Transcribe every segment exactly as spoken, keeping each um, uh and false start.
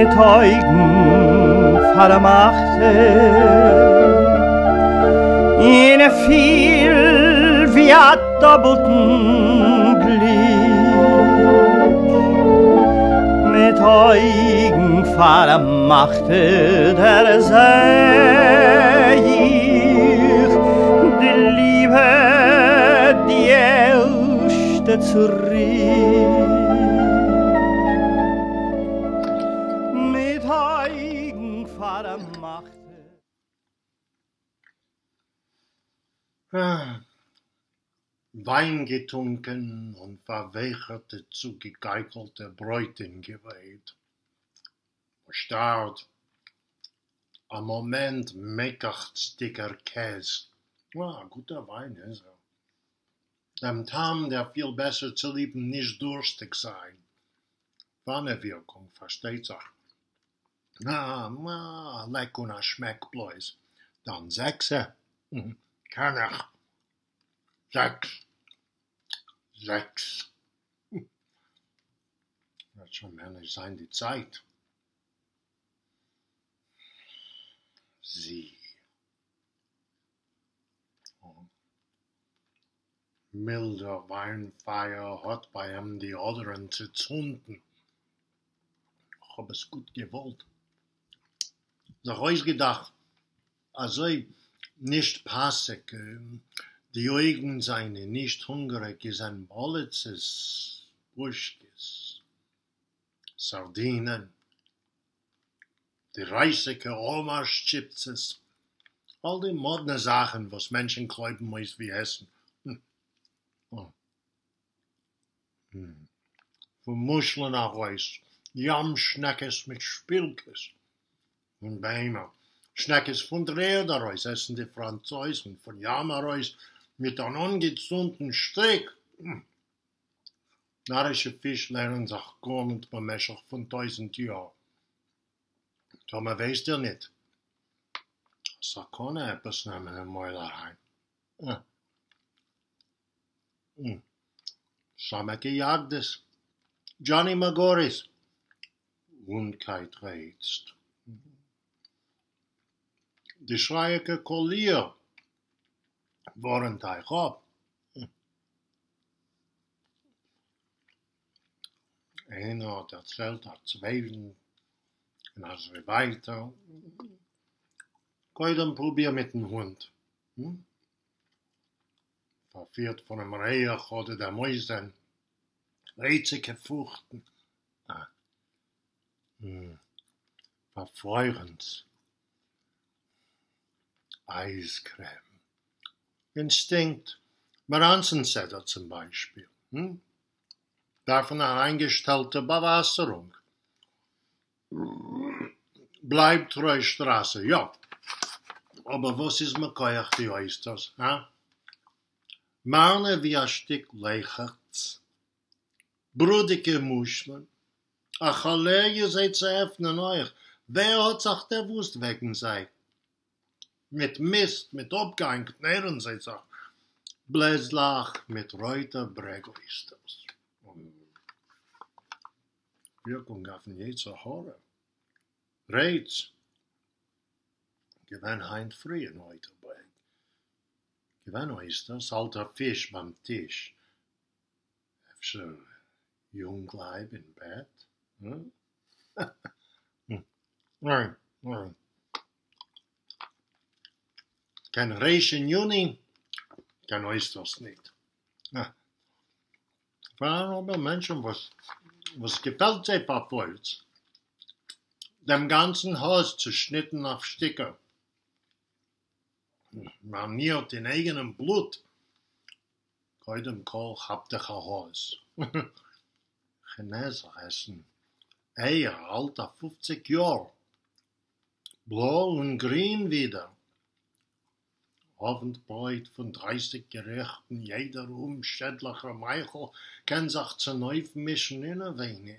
mit Augen vermachte, in a viel wie a doppelten Glück, mit Augen vermachte, der seh ich die Liebe, die erste zurück. Wein getrunken und verwecherte zu gegeigelte Bräutin geweiht. Starrt, am Moment meckert dicker Käse. Ja, guter Wein ist er. Dem Tam, der viel besser zu lieben, nicht durstig sein. Wannewirkung, versteht sich. Na, na, leck und schmeckt bloß. Dann sechse. Kann ich. Sechs. Sechs. Wird schon männlich sein, die Zeit. Sie. Oh. Milder Weinfeier hat bei ihm die anderen zu zünden. Ich hab es gut gewollt. Ich hab euch gedacht, also nicht passig, die Augen seine nicht hungrig, ist ein Bollitzes, Buschkes, Sardinen, die reisige Omarschchipses, all die moderne Sachen, was Menschen glauben muss wie Essen. Hm. Oh. Hm. Von Muscheln nach Reis, Jamschneckes mit Spilkes und Beimer. Schneckes von Räderreis essen die Franzosen, von Jammerreis mit einem angezündeten Strick. Hm. Narische Fisch lernen sich gar nicht beim Messer von tausend Jahren. Tome weißt du nicht. So kann er etwas nehmen in den Mäuler rein. Hm. Hm. Schamecke Jagdes. Johnny Magoris. Wundkeit reizt. Die schreiige Collier waren teich ab. Einer hat erzählt, hat zweiten, und als wir weiter. Kann dann probier mit dem Hund. Hm? Verführt von einem Reich oder der Mäusen. Rätsige Furchten. Ah. Hm. Verfreurend. Eiscreme. Instinkt. Maranzensetter zum Beispiel. Hm? Davon eine eingestellte Bewasserung. Bleibt treu Straße, ja. Aber was ist mit euch die Oysters? Ha? Marne wie ein Stück Leicherts. Brudige Muscheln. Ach, alle, ihr seid zu öffnen euch. Wer hat sich der Wust wegen sei? Mit Mist, mit Abgang, Knären sei sich. Bläslach mit Reuter Bregoisters. Wirkung auf jeden zu hören. Reiz. Gewinn heint früh in heute bei. Gewinn Oysters, alter Fisch beim Tisch. Efter Jungleib in Bett. Hm? Nein, nein. Kein Reichen Juni, kein Oysters nicht. Ja. Waren aber Menschen, was, was gefällt sich bei Volz. Dem ganzen Haus zu schnitten auf Stücke. Maniert in eigenem Blut. Keinem Kohl habt ihr ein Haus. Chineser essen. Eier, alter fünfzig Jahre. Blau und grün wieder. Abendbrot von dreißig Gerichten, jeder umständliche Meichel kann sich zu neu mischen in ein wenig.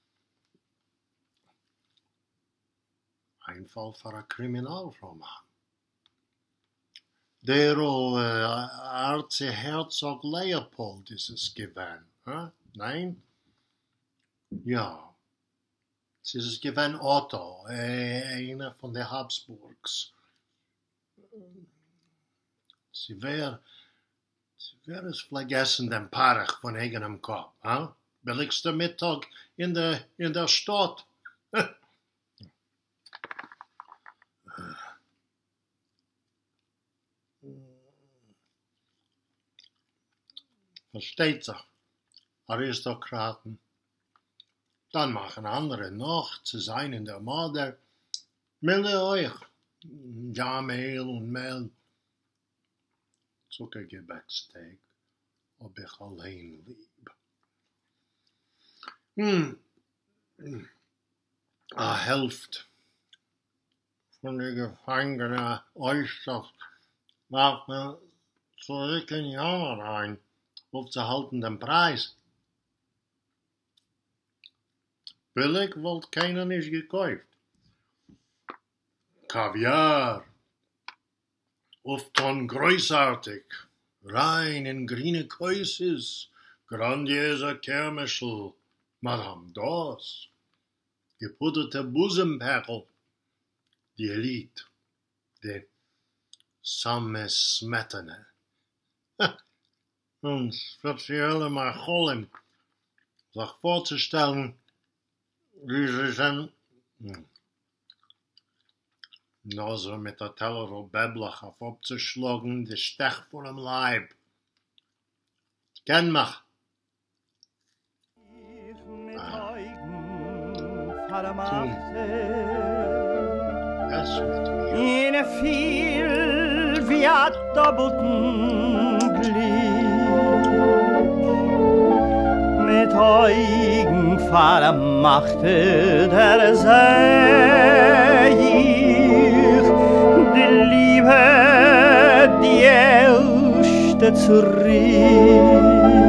Einfall für ein Kriminalroman. Der äh, Erzherzog Leopold ist es gewesen. Äh? Nein? Ja. Es ist gewann Otto, einer von den Habsburgs. Sie wäre, sie wäre es vergessen, den Parach von eigenem Kopf, hm? Billigster Mittag in der, in der Stadt. Versteht sich, Aristokraten. Dann machen andere noch zu sein in der Morde. Milde euch, Jamehl und Mehl. Zuckergebäcksteig, ob ich allein lieb. Hm. A Hälfte von den Gefangenen äußerst warf mir zurück in Jammer rein, aufzuhalten den Preis. Billig wollte keiner nicht gekauft. Kaviar, oft dann großartig, rein in grüne Käuses, grandioser Kermischl, Madame Doss, gepudderte Busenperl, die Elite, die Samme Smetana. Und spezielle Marcholim, sich vorzustellen, wie sie sind, nur so mit der Teller und Beblach auf abzuschlagen, die Stech vor dem Leib. Kenn mich. Ah. Das mit mir. In a viel wie a doppelten Glück, mit Augen vermachte der seh ich die Liebe, die erste zurück.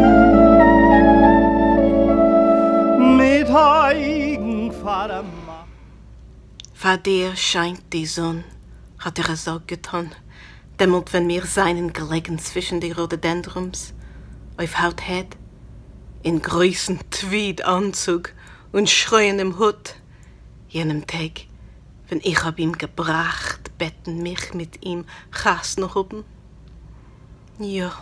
Mit Augen vermachte. Vor dir scheint die Sonne, hat er es auch getan, dämmelt, wenn wir seinen gelegen zwischen die Rhododendrums, auf Hauthead, in größen Tweedanzug und schreiendem Hut, jenem Tag, wenn ich hab ihm gebracht, betten mich mit ihm Gas noch oben. Ja,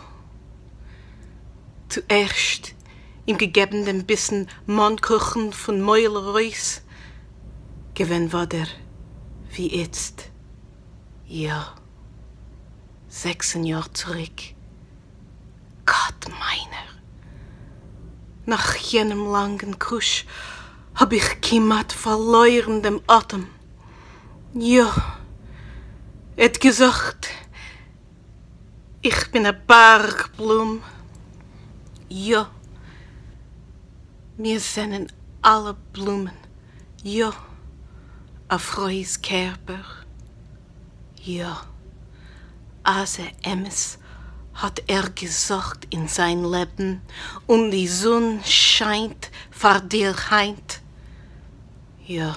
zuerst ihm gegeben den Bissen Mannkuchen von Meulerreus, gewinn war der, wie jetzt, ja, sechzehn Jahre zurück. Gott meiner. Nach jenem langen Kusch hab ich kiemat verloren dem Atem. Ja, et gesagt, ich bin a Bergblum. Ja, mir sind alle Blumen. Ja, a freies Körper. Ja, als er Emmes hat er gesagt in sein Leben und die Sonne scheint vor dir heint. Ja,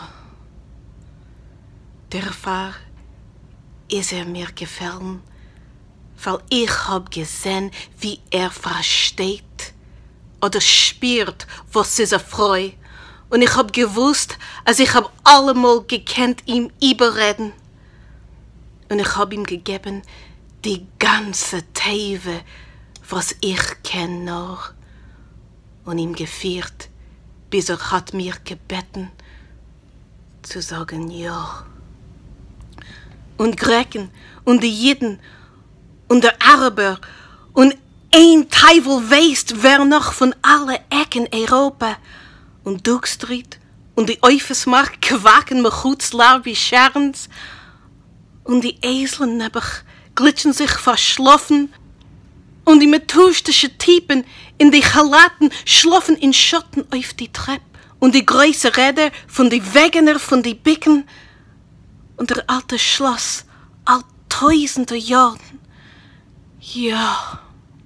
derfar ist er mir gefallen, weil ich hab gesehen, wie er versteht oder spürt, was ist er freu. Und ich hab gewusst, als ich hab allemal gekannt ihm überreden. Und ich hab ihm gegeben die ganze Teive, was ich kenn noch. Und ihm geführt, bis er hat mir gebeten, zu sagen ja. Und Greken und die Jiden und der Araber und ein Teufel weißt, wer noch von alle Ecken Europa und Duke Street und die Eufesmarkt quaken me goed laar wie Scherns und die Eseln nebach glitschen sich verschlafen und die methuschtische Typen in die Chalaten schlafen in Schatten auf die Treppe und die große Räder von die Wegener von die Bicken und der alte Schloss all tausende Jahren. Ja.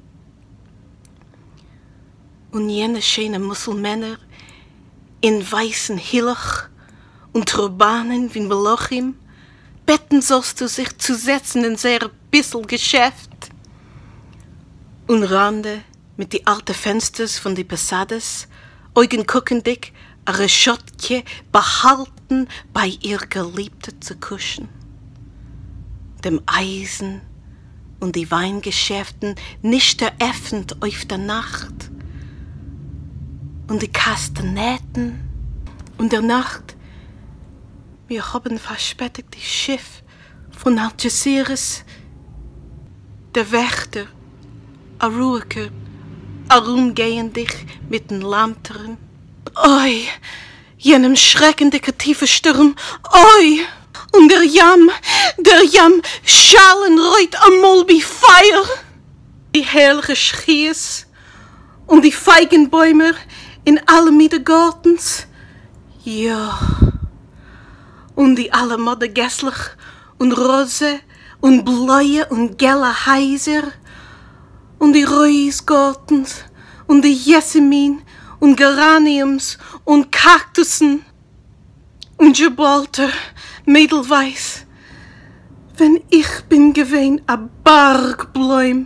Und jene schöne Muselmänner in weißen Hillach und Turbanen wie Melochim betten sollst du sich zu setzen in sehr bissel Geschäft. Und Rande mit die alten Fensters von die Passades, Augen guckendig a Reschotke behalten bei ihr Geliebte zu kuschen. Dem Eisen und die Weingeschäften nicht eröffnet auf der Nacht. Und die Kastaneten und der Nacht. Wir haben verspätet das Schiff von Algeciras. Der Wächter, a Ruheker, herumgehen dich mit den Lantern. Oi, jenem schreckenden tiefen Sturm, oi! Und der Jam, der Jam schallen reut amol wie Feuer. Die herrliche Schies und die Feigenbäume in alle Miedergartens. Ja. Und die alle Modder gässlich und rose und blaue und gelbe Häuser. Und die Reusgartens und die Jessemin und Geraniums und Kaktussen. Und Gibraltar, Mädelweiß, wenn ich bin gewesen a Bargbläum.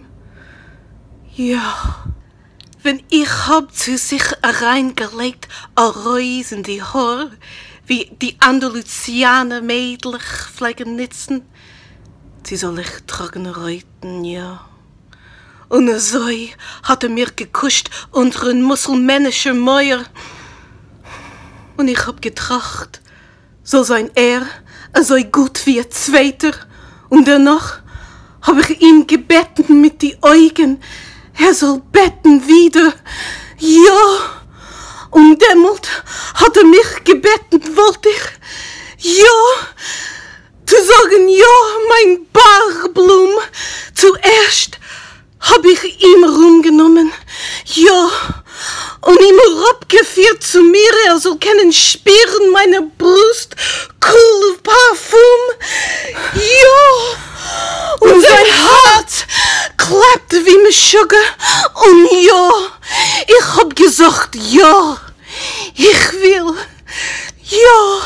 Ja, wenn ich hab zu sich reingelegt a Reus in die Haar, wie die Andalusianer mädlich pflegen nützen, sie soll ich trockene Reuten, ja. Und so hat er mir gekuscht unter ein muselmännischer Mäuer. Und ich hab getracht, so sein er, so gut wie ein Zweiter. Und danach hab ich ihm gebeten mit die Augen, er soll beten wieder. Ja, und dämmelt hat er mich gebeten, wollte ich, ja, zu sagen, ja, mein Barblum, zuerst hab ich ihm rumgenommen, ja, und ihm abgeführt zu mir, er soll können spüren meine Brust, cool Parfum, ja, und sein Herz klappte wie mit Sugar, und ja, ich hab gesagt, ja, ich will, ja.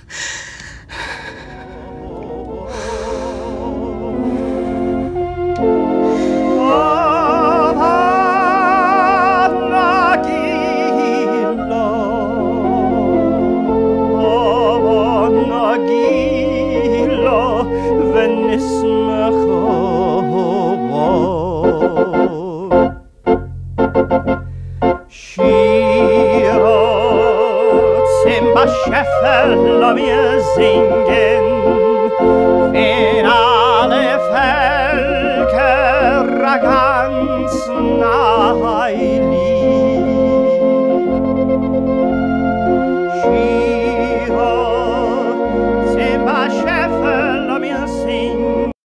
Schäfer, la wir singen, wenn alle Völker ganz nah